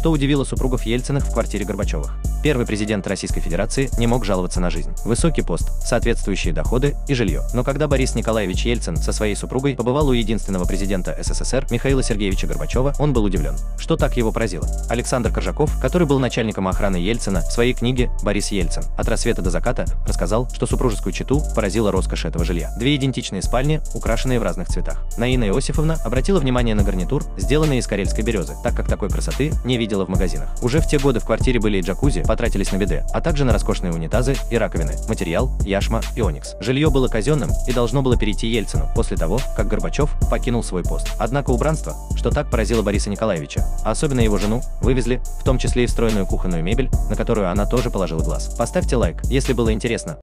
что удивило супругов Ельциных в квартире Горбачевых. Первый президент Российской Федерации не мог жаловаться на жизнь. Высокий пост, соответствующие доходы и жилье. Но когда Борис Николаевич Ельцин со своей супругой побывал у единственного президента СССР Михаила Сергеевича Горбачева, он был удивлен. Что так его поразило? Александр Коржаков, который был начальником охраны Ельцина, в своей книге «Борис Ельцин. От рассвета до заката» рассказал, что супружескую чету поразила роскошь этого жилья. Две идентичные спальни, украшенные в разных цветах. Наина Иосифовна обратила внимание на гарнитур, сделанный из карельской березы, так как такой красоты не видела в магазинах. Уже в те годы в квартире были и джакузи, потратились на биде, а также на роскошные унитазы и раковины. Материал – яшма и оникс. Жилье было казенным и должно было перейти Ельцину после того, как Горбачев покинул свой пост. Однако убранство, что так поразило Бориса Николаевича, а особенно его жену, вывезли, в том числе и встроенную кухонную мебель, на которую она тоже положила глаз. Поставьте лайк, если было интересно.